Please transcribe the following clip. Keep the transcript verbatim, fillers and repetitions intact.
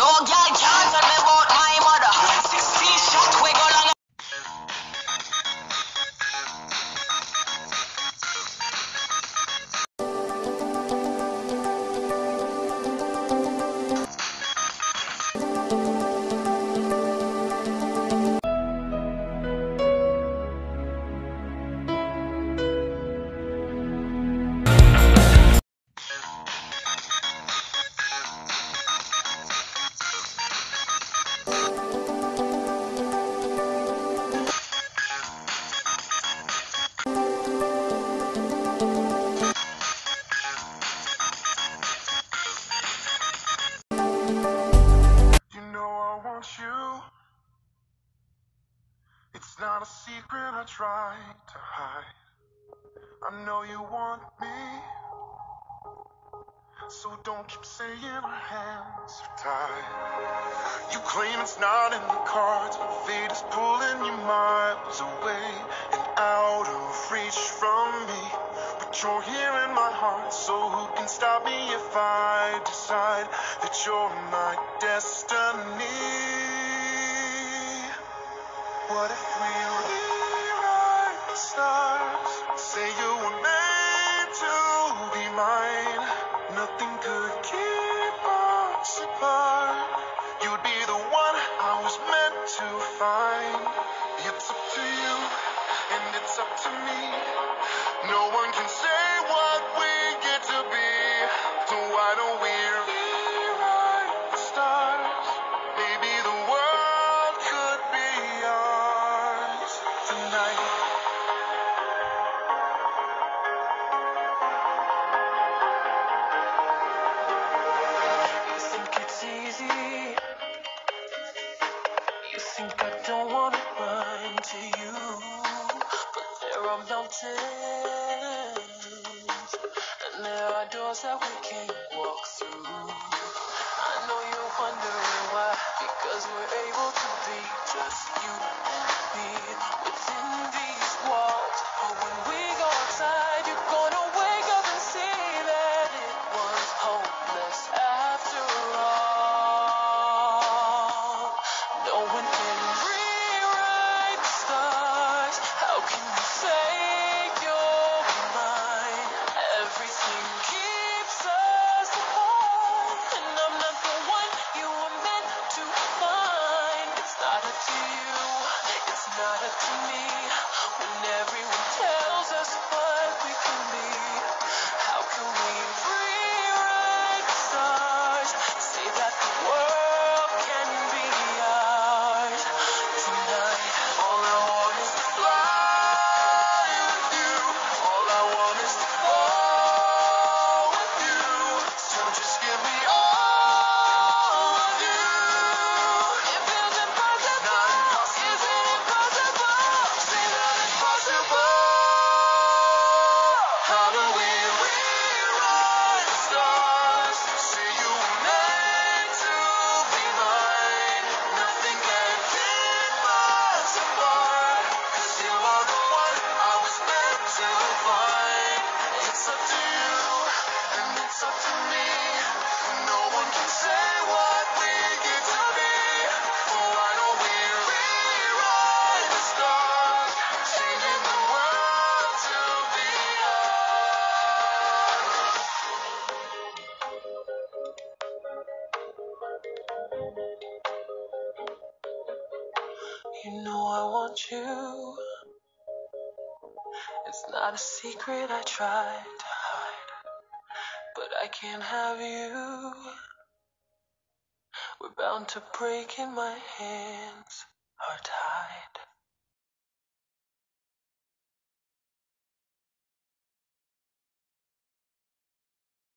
No girl can't tell me about my mother. Sixteen shots we go long. It's not a secret I try to hide. I know you want me, so don't keep saying our hands are tied. You claim it's not in the cards, but fate is pulling you miles away and out of reach from me. But you're here in my heart, so who can stop me if I decide that you're my destiny? What if we rewrite the stars? Say you were made to be mine. Nothing could keep us apart. You'd be the one I was meant to find. It's up to you, and it's up to me. No one can say what we get to be. So why don't we rewrite the stars? Maybe the world could be ours tonight. You think it's easy? You think I don't wanna run to you? But there are mountains, and there are doors that we can't walk through. I know you're wondering why, because we're able to be just you and me within these walls. But when we go outside, you're gonna wake up and see that it was hopeless after all. No one can rewrite the stars. How can you say you're mine? Everything keeps us apart, and I'm not the one you were meant to find. It's not up to you, it's not up to me. When everyone tells us what we can be, how can we rewrite the stars? Say that the world can be ours tonight. All I want is to fly with you. All I want is to fall with you. So just give me all of you. It feels impossible. Not impossible. Is it impossible? Say not impossible. How do we rewrite the stars? Say you were made to be mine. Nothing can keep us apart, 'cause you are the one I was meant to find. It's up to you, and it's up to me. No one can say what we get to be. So why don't we rewrite the stars? Changing the world to be ours. You know I want you. It's not a secret I tried to hide, but I can't have you. We're bound to break in my hands are tied.